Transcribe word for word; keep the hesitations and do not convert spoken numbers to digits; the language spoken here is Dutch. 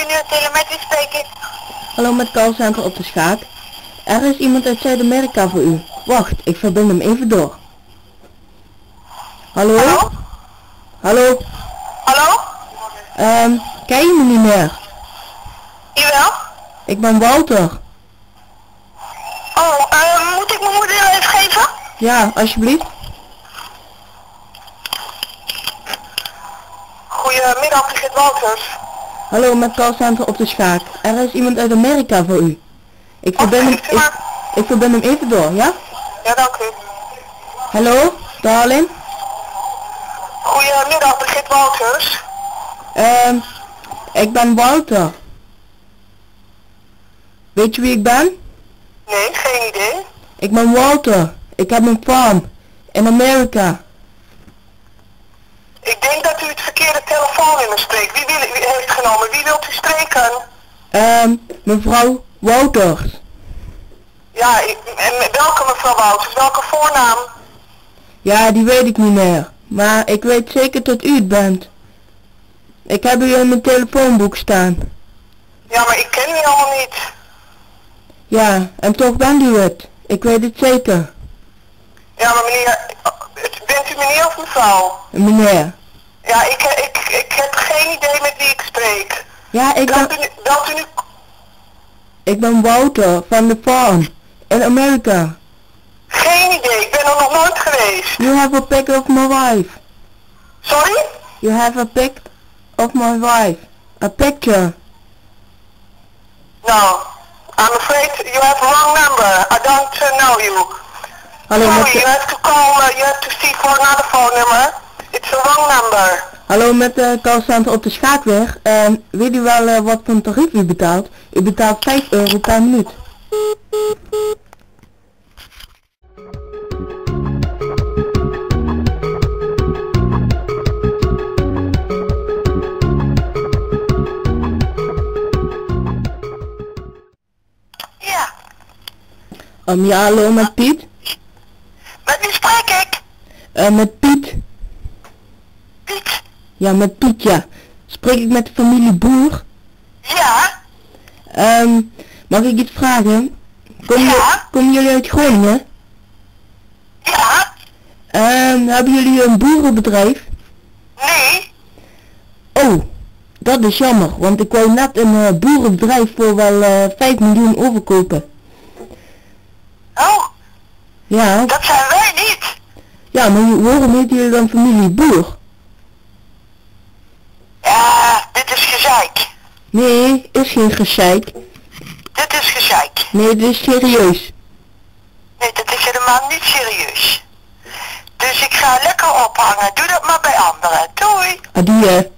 Junior Telemetrie spreek ik. Hallo, met callcenter op de Schaak. Er is iemand uit Zuid-Amerika voor u. Wacht, ik verbind hem even door. Hallo? Hallo? Hallo? Hallo? Ehm, ken je me niet meer? Jawel? Ik ben Walter. Oh, uh, moet ik mijn moeder even geven? Ja, alsjeblieft. Goedemiddag, Brigitte Walters. Hallo, met callcenter op de Schaak. Er is iemand uit Amerika voor u. Ik verbind hem, geeft u ik, maar. ik verbind hem even door, ja? Ja, dank u. Hallo, darling? Goedemiddag, Brigitte Walters. Ehm, ik ben Walter. Weet je wie ik ben? Nee, geen idee. Ik ben Walter. Ik heb een farm. In Amerika. Ik denk dat u het verkeerde telefoonnummer spreekt. Wie, wil, wie heeft genomen? Wie wilt u spreken? Ehm, mevrouw Wouters. Ja, ik, en welke mevrouw Wouters? Welke voornaam? Ja, die weet ik niet meer. Maar ik weet zeker dat u het bent. Ik heb u in mijn telefoonboek staan. Ja, maar ik ken u allemaal niet. Ja, en toch bent u het. Ik weet het zeker. Ja, maar meneer, bent u meneer of mevrouw? Meneer. Ja, ik, ik, ik heb geen idee met wie ik spreek. Ja, ik Belt ben, u, nu- belt u nu... ik ben Wouter van de farm. In Amerika. Geen idee, ik ben er nog nooit geweest. You have a pic of my wife. Sorry? You have a pic of my wife. A picture. No, I'm afraid you have a wrong number. I don't uh, know you. Hallo, met Sorry, you de, have to call, uh, you have to see for another phone number. It's a wrong number. hallo, met de callcenter op de Schaakweg. En weet u wel eh, wat voor een tarief u betaalt? U betaalt vijf euro per minuut. Ja, Um, ja, hallo, met Piet. met wie spreek ik? Eh, met Piet. Piet. Ja, met Piet, ja. Spreek ik met de familie Boer? Ja? Ehm, mag ik iets vragen? Kom je, Ja? komen jullie uit Groningen? Ja? Ehm, hebben jullie een boerenbedrijf? Nee? Oh, dat is jammer, want ik wou net een eh, boerenbedrijf voor wel eh vijf miljoen overkopen. Oh, Ja, dat zijn wij niet. ja, maar waarom heet jullie dan familie Boer? Ja, dit is gezeik. Nee, is geen gezeik. Dit is gezeik. Nee, dit is serieus. Nee, dat is helemaal niet serieus. Dus ik ga lekker ophangen. Doe dat maar bij anderen. Doei. Adieu.